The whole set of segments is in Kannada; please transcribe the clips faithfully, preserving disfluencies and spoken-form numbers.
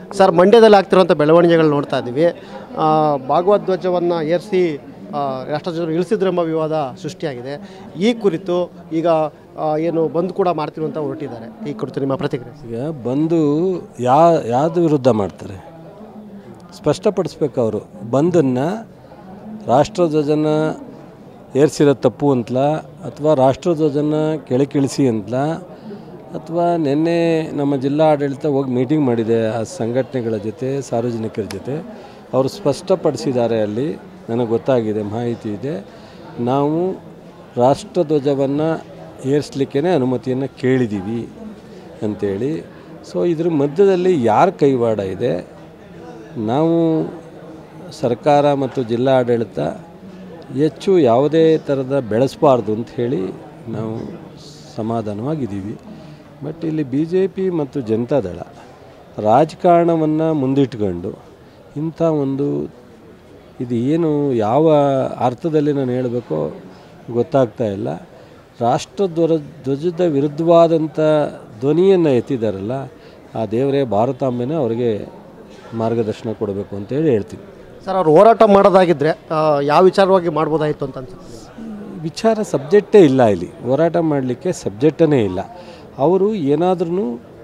ಸರ್, ಮಂಡ್ಯದಲ್ಲಿ ಆಗ್ತಿರುವಂಥ ಬೆಳವಣಿಗೆಗಳು ನೋಡ್ತಾ ಇದ್ದೀವಿ. ಭಾಗವಧ್ವಜವನ್ನು ಏರಿಸಿ ರಾಷ್ಟ್ರಧ್ವಜ ಇಳಿಸಿದ್ರೆಂಬ ವಿವಾದ ಸೃಷ್ಟಿಯಾಗಿದೆ. ಈ ಕುರಿತು ಈಗ ಏನು ಬಂದ್ ಕೂಡ ಮಾಡ್ತೀವಿ ಅಂತ ಹೊರಟಿದ್ದಾರೆ. ಈ ಕುರಿತು ನಿಮ್ಮ ಪ್ರತಿಕ್ರಿಯೆ? ಈಗ ಬಂದು ಯಾ ಯಾವ್ದು ವಿರುದ್ಧ ಮಾಡ್ತಾರೆ ಸ್ಪಷ್ಟಪಡಿಸ್ಬೇಕು. ಅವರು ಬಂದನ್ನು ರಾಷ್ಟ್ರಧ್ವಜನ ಏರಿಸಿರೋ ತಪ್ಪು ಅಂತಲ, ಅಥವಾ ರಾಷ್ಟ್ರಧ್ವಜನ ಕೆಳಕಿಳಿಸಿ ಅಂತಲ, ಅಥವಾ ನಿನ್ನೆ ನಮ್ಮ ಜಿಲ್ಲಾ ಆಡಳಿತ ಹೋಗಿ ಮೀಟಿಂಗ್ ಮಾಡಿದೆ ಆ ಸಂಘಟನೆಗಳ ಜೊತೆ, ಸಾರ್ವಜನಿಕರ ಜೊತೆ. ಅವರು ಸ್ಪಷ್ಟಪಡಿಸಿದ್ದಾರೆ, ಅಲ್ಲಿ ನನಗೆ ಗೊತ್ತಾಗಿದೆ, ಮಾಹಿತಿ ಇದೆ. ನಾವು ರಾಷ್ಟ್ರಧ್ವಜವನ್ನು ಏರಿಸಲಿಕ್ಕೇ ಅನುಮತಿಯನ್ನು ಕೇಳಿದ್ದೀವಿ ಅಂಥೇಳಿ. ಸೊ ಇದ್ರ ಮಧ್ಯದಲ್ಲಿ ಯಾರ ಕೈವಾಡ ಇದೆ? ನಾವು ಸರ್ಕಾರ ಮತ್ತು ಜಿಲ್ಲಾ ಆಡಳಿತ ಹೆಚ್ಚು ಯಾವುದೇ ಥರದ ಬೆಳೆಸಬಾರ್ದು ಅಂತ ಹೇಳಿ ನಾವು ಸಮಾಧಾನವಾಗಿದ್ದೀವಿ. ಬಟ್ ಇಲ್ಲಿ ಬಿ ಜೆ ಪಿ ಮತ್ತು ಜನತಾದಳ ರಾಜಕಾರಣವನ್ನು ಮುಂದಿಟ್ಕೊಂಡು ಇಂಥ ಒಂದು ಇದು ಏನು ಯಾವ ಅರ್ಥದಲ್ಲಿ ನಾನು ಹೇಳಬೇಕೋ ಗೊತ್ತಾಗ್ತಾ ಇಲ್ಲ. ರಾಷ್ಟ್ರಧ್ವಜ ಧ್ವಜದ ವಿರುದ್ಧವಾದಂಥ ಧ್ವನಿಯನ್ನು ಎತ್ತಿದಾರಲ್ಲ, ಆ ದೇವರೇ ಭಾರತಾಂಬೆನೇ ಅವರಿಗೆ ಮಾರ್ಗದರ್ಶನ ಕೊಡಬೇಕು ಅಂತೇಳಿ ಹೇಳ್ತೀನಿ. ಸರ್, ಅವ್ರು ಹೋರಾಟ ಮಾಡೋದಾಗಿದ್ದರೆ ಯಾವ ವಿಚಾರವಾಗಿ ಮಾಡ್ಬೋದಾಯಿತು ಅಂತ ಅನ್ಸುತ್ತೆ? ವಿಚಾರ ಸಬ್ಜೆಕ್ಟೇ ಇಲ್ಲ ಇಲ್ಲಿ, ಹೋರಾಟ ಮಾಡಲಿಕ್ಕೆ ಸಬ್ಜೆಕ್ಟೇ ಇಲ್ಲ. ಅವರು ಏನಾದ್ರೂ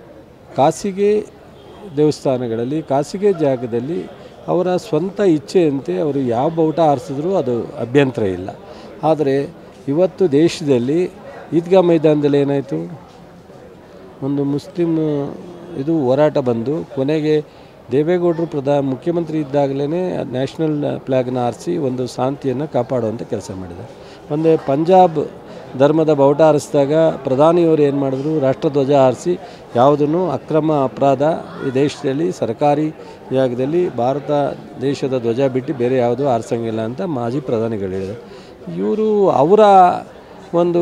ಖಾಸಗಿ ದೇವಸ್ಥಾನಗಳಲ್ಲಿ, ಖಾಸಗಿ ಜಾಗದಲ್ಲಿ ಅವರ ಸ್ವಂತ ಇಚ್ಛೆಯಂತೆ ಅವರು ಯಾವ ಬಾವುಟ ಆರಿಸಿದ್ರೂ ಅದು ಅಭ್ಯಂತರ ಇಲ್ಲ. ಆದರೆ ಇವತ್ತು ದೇಶದಲ್ಲಿ ಈದ್ಗಾ ಮೈದಾನದಲ್ಲಿ ಏನಾಯಿತು, ಒಂದು ಮುಸ್ಲಿಂ ಇದು ಹೋರಾಟ ಬಂದು ಕೊನೆಗೆ ದೇವೇಗೌಡರು ಪ್ರಧಾನ ಮುಖ್ಯಮಂತ್ರಿ ಇದ್ದಾಗಲೇ ನ್ಯಾಷನಲ್ ಫ್ಲ್ಯಾಗ್ನ ಆರಿಸಿ ಒಂದು ಶಾಂತಿಯನ್ನು ಕಾಪಾಡುವಂಥ ಕೆಲಸ ಮಾಡಿದ್ದಾರೆ. ಒಂದು ಪಂಜಾಬ್ ಧರ್ಮದ ಬಾವುಟ ಆರಿಸಿದಾಗ ಪ್ರಧಾನಿಯವರು ಏನು ಮಾಡಿದ್ರು, ರಾಷ್ಟ್ರಧ್ವಜ ಆರಿಸಿ ಯಾವುದನ್ನು ಅಕ್ರಮ ಅಪರಾಧ ಈ ದೇಶದಲ್ಲಿ ಸರ್ಕಾರಿ ಜಾಗದಲ್ಲಿ ಭಾರತ ದೇಶದ ಧ್ವಜ ಬಿಟ್ಟು ಬೇರೆ ಯಾವುದೂ ಆರಿಸಂಗಿಲ್ಲ ಅಂತ ಮಾಜಿ ಪ್ರಧಾನಿಗಳು ಹೇಳಿದರು. ಇವರು ಅವರ ಒಂದು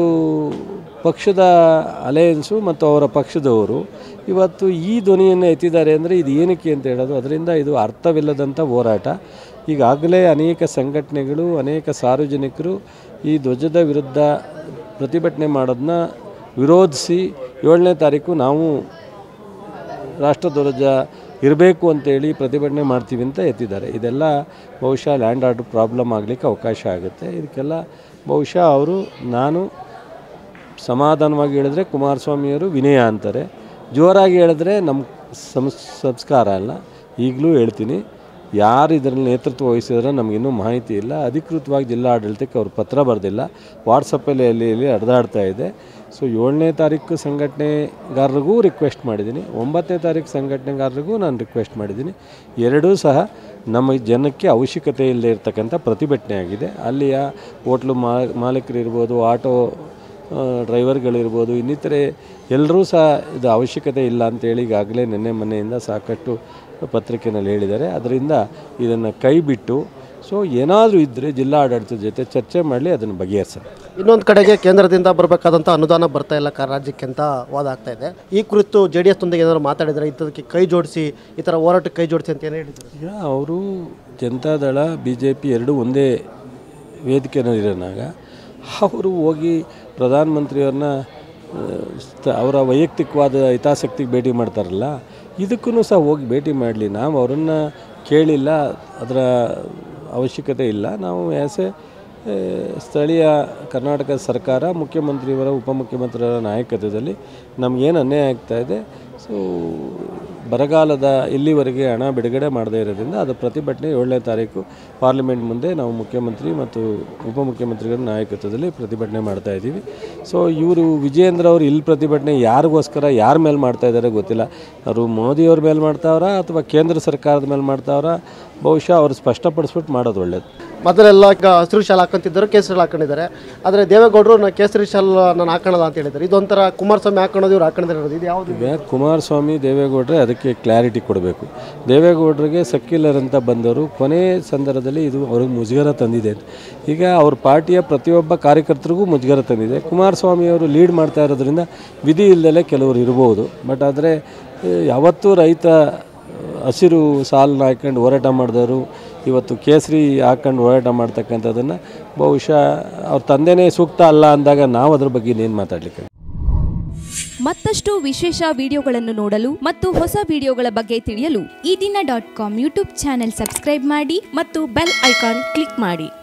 ಪಕ್ಷದ ಅಲಯನ್ಸು ಮತ್ತು ಅವರ ಪಕ್ಷದವರು ಇವತ್ತು ಈ ಧ್ವನಿಯನ್ನು ಎತ್ತಿದ್ದಾರೆ ಅಂದರೆ ಇದು ಏನಕ್ಕೆ ಅಂತ ಹೇಳೋದು. ಅದರಿಂದ ಇದು ಅರ್ಥವಿಲ್ಲದಂಥ ಹೋರಾಟ. ಈಗಾಗಲೇ ಅನೇಕ ಸಂಘಟನೆಗಳು, ಅನೇಕ ಸಾರ್ವಜನಿಕರು ಈ ಧ್ವಜದ ವಿರುದ್ಧ ಪ್ರತಿಭಟನೆ ಮಾಡೋದನ್ನ ವಿರೋಧಿಸಿ ಏಳನೇ ತಾರೀಕು ನಾವು ರಾಷ್ಟ್ರಧ್ವಜ ಇರಬೇಕು ಅಂತೇಳಿ ಪ್ರತಿಭಟನೆ ಮಾಡ್ತೀವಿ ಅಂತ ಎತ್ತಿದ್ದಾರೆ. ಇದೆಲ್ಲ ಬಹುಶಃ ಲ್ಯಾಂಡ್ ಆರ್ಡರ್ ಪ್ರಾಬ್ಲಮ್ ಆಗಲಿಕ್ಕೆ ಅವಕಾಶ ಆಗುತ್ತೆ. ಇದಕ್ಕೆಲ್ಲ ಬಹುಶಃ ಅವರು, ನಾನು ಸಮಾಧಾನವಾಗಿ ಹೇಳಿದ್ರೆ ಕುಮಾರಸ್ವಾಮಿಯವರು ವಿನಯ ಅಂತಾರೆ, ಜೋರಾಗಿ ಹೇಳಿದ್ರೆ ನಮ್ಮ ಸಂಸ್ ಸಂಸ್ಕಾರ ಅಲ್ಲ. ಈಗಲೂ ಹೇಳ್ತೀನಿ, ಯಾರು ಇದರಲ್ಲಿ ನೇತೃತ್ವ ವಹಿಸಿದ್ರೆ ನಮಗಿನ್ನೂ ಮಾಹಿತಿ ಇಲ್ಲ. ಅಧಿಕೃತವಾಗಿ ಜಿಲ್ಲಾ ಆಡಳಿತಕ್ಕೆ ಅವರು ಪತ್ರ ಬರೆದಿಲ್ಲ, ವಾಟ್ಸಪ್ಪಲ್ಲಿ ಅಲ್ಲಿ ಇಲ್ಲಿ ಹರಿದಾಡ್ತಾ ಇದೆ. ಸೊ ಏಳನೇ ತಾರೀಕು ಸಂಘಟನೆಗಾರರಿಗೂ ರಿಕ್ವೆಸ್ಟ್ ಮಾಡಿದ್ದೀನಿ, ಒಂಬತ್ತನೇ ತಾರೀಕು ಸಂಘಟನೆಗಾರರಿಗೂ ನಾನು ರಿಕ್ವೆಸ್ಟ್ ಮಾಡಿದ್ದೀನಿ. ಎರಡೂ ಸಹ ನಮ್ಮ ಜನಕ್ಕೆ ಅವಶ್ಯಕತೆ ಇಲ್ಲದೆ ಇರತಕ್ಕಂಥ ಪ್ರತಿಭಟನೆ ಆಗಿದೆ. ಅಲ್ಲಿಯ ಹೋಟ್ಲು ಮಾಲೀಕರು ಇರ್ಬೋದು, ಆಟೋ ಡ್ರೈವರ್ಗಳಿರ್ಬೋದು, ಇನ್ನಿತರೆ ಎಲ್ಲರೂ ಸಹ ಇದು ಅವಶ್ಯಕತೆ ಇಲ್ಲ ಅಂತೇಳಿ ಈಗಾಗಲೇ ನಿನ್ನೆ ಮೊನ್ನೆಯಿಂದ ಸಾಕಷ್ಟು ಪತ್ರಿಕೆಯಲ್ಲಿ ಹೇಳಿದ್ದಾರೆ. ಅದರಿಂದ ಇದನ್ನು ಕೈ ಬಿಟ್ಟು ಸೊ ಏನಾದರೂ ಇದ್ದರೆ ಜಿಲ್ಲಾ ಆಡಳಿತದ ಜೊತೆ ಚರ್ಚೆ ಮಾಡಲಿ, ಅದನ್ನು ಬಗೆಹರಿಸೋಣ. ಇನ್ನೊಂದು ಕಡೆಗೆ ಕೇಂದ್ರದಿಂದ ಬರಬೇಕಾದಂಥ ಅನುದಾನ ಬರ್ತಾ ಇಲ್ಲ ಕ ರಾಜ್ಯಕ್ಕೆ ಅಂತ ವಾದ ಆಗ್ತಾ ಇದೆ. ಈ ಕುರಿತು ಜೆ ಡಿ ಎಸ್ನೊಂದಿಗೆ ಏನಾದರೂ ಮಾತಾಡಿದರೆ ಇಂಥದಕ್ಕೆ ಕೈ ಜೋಡಿಸಿ, ಈ ಥರ ಹೋರಾಟಕ್ಕೆ ಕೈ ಜೋಡಿಸಿ ಅಂತ ಏನು ಹೇಳಿದರು? ಈಗ ಅವರು ಜನತಾದಳ ಬಿ ಜೆ ಪಿ ಎರಡೂ ಒಂದೇ ವೇದಿಕೆಯಲ್ಲಿರೋನಾಗ ಅವರು ಹೋಗಿ ಪ್ರಧಾನಮಂತ್ರಿಯವ್ರನ್ನ ಅವರ ವೈಯಕ್ತಿಕವಾದ ಹಿತಾಸಕ್ತಿಗೆ ಭೇಟಿ ಮಾಡ್ತಾರಲ್ಲ, ಇದಕ್ಕೂ ಸಹ ಹೋಗಿ ಭೇಟಿ ಮಾಡಲಿ. ನಾವು ಅವರನ್ನು ಕೇಳಿಲ್ಲ, ಅದರ ಅವಶ್ಯಕತೆ ಇಲ್ಲ. ನಾವು ಆ್ಯಸ್ ಎ ಸ್ಥಳೀಯ ಕರ್ನಾಟಕ ಸರ್ಕಾರ, ಮುಖ್ಯಮಂತ್ರಿಯವರ ಉಪಮುಖ್ಯಮಂತ್ರಿಯವರ ನಾಯಕತ್ವದಲ್ಲಿ ನಮಗೇನು ಅನ್ಯಾಯ ಆಗ್ತಾಯಿದೆ, ಸೊ ಬರಗಾಲದ ಇಲ್ಲಿವರೆಗೆ ಹಣ ಬಿಡುಗಡೆ ಮಾಡದೇ ಇರೋದ್ರಿಂದ ಅದು ಪ್ರತಿಭಟನೆ ಏಳನೇ ತಾರೀಕು ಪಾರ್ಲಿಮೆಂಟ್ ಮುಂದೆ ನಾವು ಮುಖ್ಯಮಂತ್ರಿ ಮತ್ತು ಉಪಮುಖ್ಯಮಂತ್ರಿಗಳ ನಾಯಕತ್ವದಲ್ಲಿ ಪ್ರತಿಭಟನೆ ಮಾಡ್ತಾಯಿದ್ದೀವಿ. ಸೊ ಇವರು ವಿಜಯೇಂದ್ರ ಅವರು ಇಲ್ಲಿ ಪ್ರತಿಭಟನೆ ಯಾರಿಗೋಸ್ಕರ ಯಾರ ಮೇಲೆ ಮಾಡ್ತಾಯಿದ್ದಾರೆ ಗೊತ್ತಿಲ್ಲ. ಅವರು ಮೋದಿಯವ್ರ ಮೇಲೆ ಮಾಡ್ತಾವ್ರ ಅಥವಾ ಕೇಂದ್ರ ಸರ್ಕಾರದ ಮೇಲೆ ಮಾಡ್ತಾವ್ರ, ಬಹುಶಃ ಅವರು ಸ್ಪಷ್ಟಪಡಿಸ್ಬಿಟ್ಟು ಮಾಡೋದು ಒಳ್ಳೆಯದು. ಮೊದಲೆಲ್ಲ ಈಗ ಹಸಿರು ಶಾಲೆ ಹಾಕೊಂತಿದ್ದರು, ಕೇಸರಿ ಶಾಲೆ ಹಾಕೊಂಡಿದ್ದಾರೆ. ಆದರೆ ದೇವೇಗೌಡರು ನಾನು ಕೇಸರಿ ಶಾಲೆ ನಾನು ಹಾಕೋಣಲ್ಲ ಅಂತ ಹೇಳಿದ್ದಾರೆ. ಇದೊಂಥರ ಕುಮಾರಸ್ವಾಮಿ ಹಾಕೊಳ್ಳೋದು, ಇವ್ರು ಹಾಕೊಂಡಿರೋದು, ಇದು ಯಾವುದು? ಈಗ ಕುಮಾರಸ್ವಾಮಿ ದೇವೇಗೌಡರೆ ಅದಕ್ಕೆ ಕ್ಲಾರಿಟಿ ಕೊಡಬೇಕು. ದೇವೇಗೌಡರಿಗೆ ಸಕ್ಕಿಲ್ಲರ್ ಅಂತ ಬಂದವರು ಕೊನೆ ಸಂದರ್ಭದಲ್ಲಿ ಇದು ಅವ್ರಿಗೆ ಮುಜುಗರ ತಂದಿದೆ. ಈಗ ಅವ್ರ ಪಾರ್ಟಿಯ ಪ್ರತಿಯೊಬ್ಬ ಕಾರ್ಯಕರ್ತರಿಗೂ ಮುಜುಗರ ತಂದಿದೆ. ಕುಮಾರಸ್ವಾಮಿಯವರು ಲೀಡ್ ಮಾಡ್ತಾ ಇರೋದ್ರಿಂದ ವಿಧಿ ಇಲ್ಲದಲೇ ಕೆಲವರು ಇರ್ಬೋದು. ಬಟ್ ಆದರೆ ಯಾವತ್ತೂ ರೈತ ಹಸಿರು ಸಾಲನ್ನ ಹಾಕ್ಕೊಂಡು ಹೋರಾಟ ಮಾಡಿದವರು ಇವತ್ತು ಕೇಸರಿ ಹಾಕ್ಕೊಂಡು ಹೋರಾಟ ಮಾಡ್ತಕ್ಕಂಥದ್ದನ್ನು ಬಹುಶಃ ಅವ್ರ ತಂದೆನೇ ಸೂಕ್ತ ಅಲ್ಲ ಅಂದಾಗ ನಾವು ಅದ್ರ ಬಗ್ಗೆ ಇನ್ನೇನು ಮಾತಾಡಲಿಕ್ಕೆ. ಮತ್ತಷ್ಟು ವಿಶೇಷ ವಿಡಿಯೋಗಳನ್ನು ನೋಡಲು ಮತ್ತು ಹೊಸ ವಿಡಿಯೋಗಳ ಬಗ್ಗೆ ತಿಳಿಯಲು ಈ ದಿನ dot com YouTube channel subscribe ಮಾಡಿ ಮತ್ತು ಬೆಲ್ ಐಕಾನ್ ಕ್ಲಿಕ್ ಮಾಡಿ.